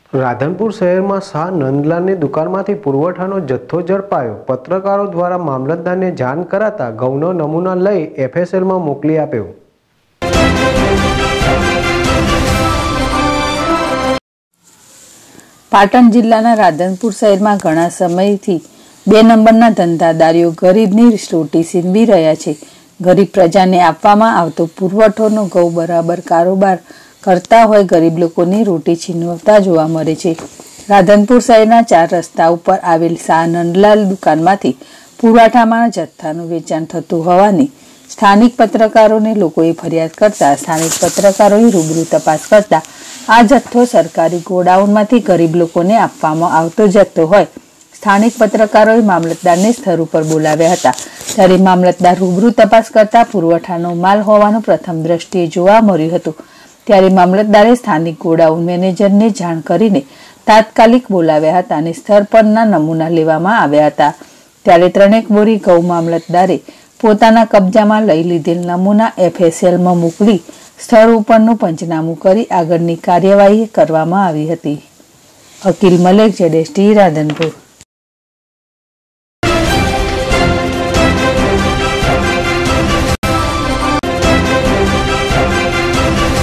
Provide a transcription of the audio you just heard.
રાધનપુર શહેરમાં શાહ નંદલાલની દુકાનમાંથી પુરવઠાનો જથ્થો ઝડપાયો। પત્રકારો દ્વારા મામલતદારને જાણ કરાતા ઘઉંનો નમૂના લઈ એફએસએલમાં મોકલી આપ્યો। પાટણ જિલ્લાના રાધનપુર શહેરમાં ઘણા સમયથી 2 નંબરના ધંધાદારીઓ ગરીબની રોટી છીનવી રહ્યા છે। ગરીબ પ્રજાને આપવામાં આવતો પુરવઠોનો ઘઉં બરાબર કારોબાર કરતા હોય ગરીબ લોકોની રોટી છીનવતા જોવા મળે છે। રાધનપુર શહેરના 4 રસ્તા ઉપર આવેલ શાહ નંદલાલ દુકાનમાંથી પુરવઠામાં જથ્થાનું વેચાણ થતું હોવાની સ્થાનિક પત્રકારોને લોકોએ ફરિયાદ કરતા સ્થાનિક પત્રકારોએ રૂબરૂ તપાસ કરતા આ જથ્થો સરકારી ગોડાઉનમાંથી ગરીબ લોકોને આપવામાં આવતો જથ્થો હોય। સ્થાનિક પત્રકારોએ મામલતદારને સ્થળ ઉપર બોલાવ્યા હતા, ત્યારે મામલતદાર રૂબરૂ તપાસ કરતા પુરવઠાનો માલ હોવાનું પ્રથમ દ્રષ્ટિએ જોવા મળ્યું હતું। ત્યારે મામલતદારે સ્થાનિક ગોડાઉન મેનેજરને જાણ કરીને તાત્કાલિક બોલાવ્યા હતા અને સ્થળ પરના નમૂના લેવામાં આવ્યા હતા। ત્યારે 3 બોરી ઘઉં મામલતદારે પોતાના કબજામાં લઈ લીધેલ નમૂના એફએસએલમાં મોકલી સ્થળ ઉપરનું પંચનામું કરી આગળની કાર્યવાહી કરવામાં આવી હતી। અકીલ મલેક, ZST રાધનપુર।